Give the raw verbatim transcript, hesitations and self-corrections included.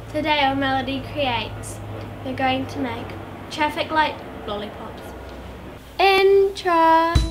Today on Melody Creates, we're going to make traffic light lollipops. Intro!